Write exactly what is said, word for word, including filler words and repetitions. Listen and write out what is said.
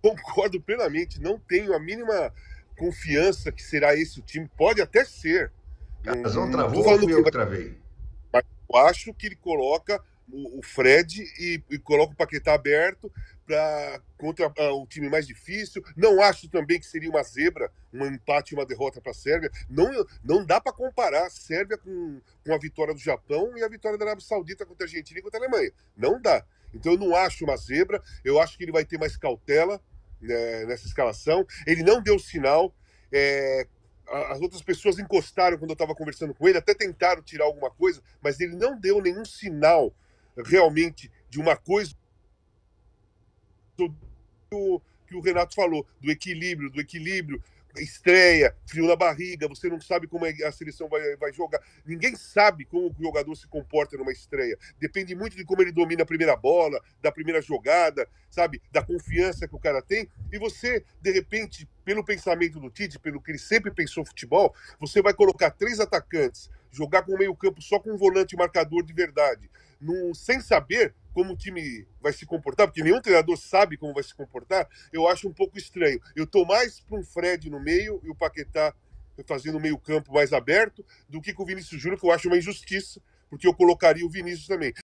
Concordo plenamente, não tenho a mínima confiança que será esse o time, pode até ser, não Casão não tô travou ou falando fui que eu que vai, travei? mas eu acho que ele coloca o o Fred e e coloca o Paquetá aberto pra contra, hã, um time mais difícil. Não acho também que seria uma zebra, um empate e uma derrota pra Sérvia. Não não dá pra comparar a Sérvia com com a vitória do Japão e a vitória da Arábia Saudita contra a Argentina e contra a Alemanha. Não dá. Então eu não acho uma zebra, eu acho que ele vai ter mais cautela, né, nessa escalação. Ele não deu sinal, eh, a as outras pessoas encostaram quando eu estava conversando com ele, até tentaram tirar alguma coisa, mas ele não deu nenhum sinal realmente de uma coisa o que o Renato falou, do equilíbrio, do equilíbrio, estreia, frio na barriga, você não sabe como é a seleção vai, vai jogar. Ninguém sabe como o jogador se comporta numa estreia. Depende muito de como ele domina a primeira bola, da primeira jogada, sabe? Da confiança que o cara tem. E você, de repente, pelo pensamento do Tite, pelo que ele sempre pensou futebol, você vai colocar três atacantes, jogar com o meio-campo só com um volante marcador de verdade, no, sem saber como o time vai se comportar, porque nenhum treinador sabe como vai se comportar, eu acho um pouco estranho. Eu tô mais para um Fred no meio e o Paquetá fazendo o meio campo mais aberto do que com o Vinícius Júnior, que eu acho uma injustiça, porque eu colocaria o Vinícius também.